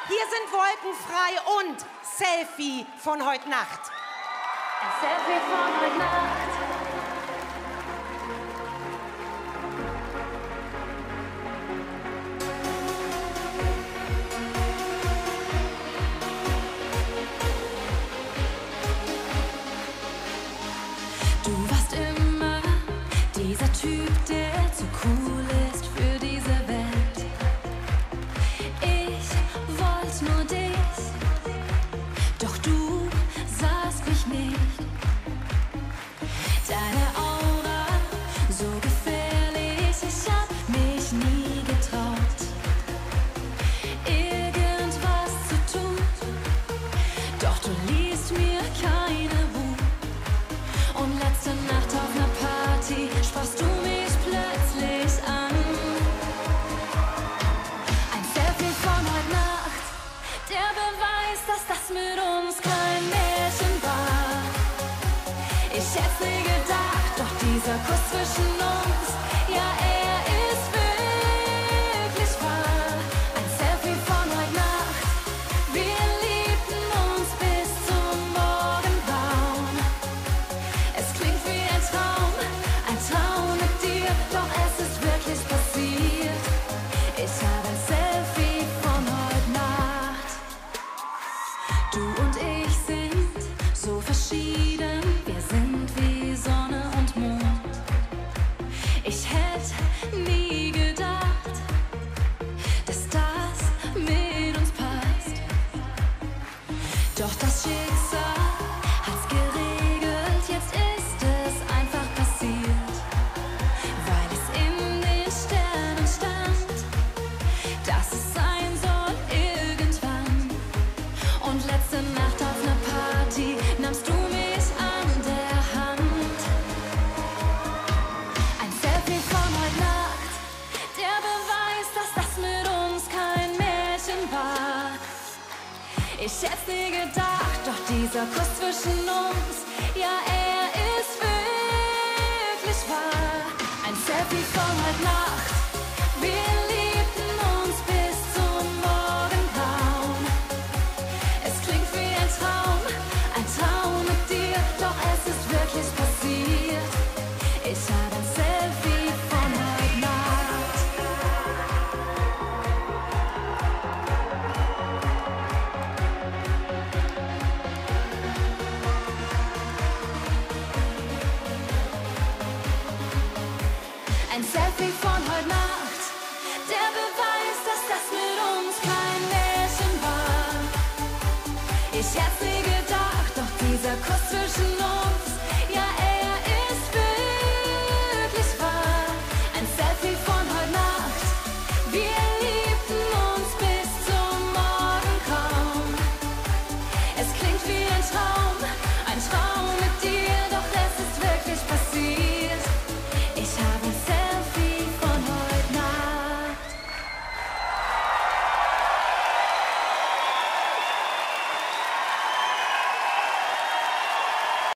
Hier sind Wolkenfrei und Selfie von heute Nacht. Ein Selfie von heute Nacht. Du warst immer dieser Typ, der zu cool ist für diese Welt. Ich wollte nur dich, doch du sahst mich nicht. Deine Aura so gefährlich, ich hab mich nie getraut, irgendwas zu tun. Doch du liest mir keine Wut. Und letzte Nacht auf ner Party sprachst du mich plötzlich an. Ein Selfie von heute Nacht, der Beweis, dass das mit uns kein Märchen war. Ich hätt's nie gedacht, doch dieser Kuss zwischen uns, ja, er ist wirklich wahr. Ein Selfie von heute Nacht, wir liebten uns bis zum Morgengrauen. Es klingt wie ein Traum mit dir, doch es ist wirklich passiert. Ich habe ein Selfie von heute Nacht. Du und ich sind so verschieden, wir sind wie Sonne und Mond. Ich hätte nie gedacht, dass das mit uns passt. Doch das Schicksal hat's geregelt, jetzt ist es einfach passiert, weil es in den Sternen stand, dass es sein soll irgendwann. Und letzte Nacht auf ner Party nahmst du mich an der Hand. Ein Selfie von heute Nacht, der Beweis, dass das mit uns kein Märchen war. Ich hätt's nie gedacht, doch dieser Kuss zwischen uns, ja, er ist wirklich wahr. Ein Selfie von heute Nacht, wir liebten uns bis zum Morgengrauen. Es klingt wie ein Traum mit dir, doch es ist wirklich passiert. Ich habe ein Selfie von heute Nacht. Ein Selfie von heute Nacht, der Beweis, dass das mit uns kein Märchen war. Ich hätt's nie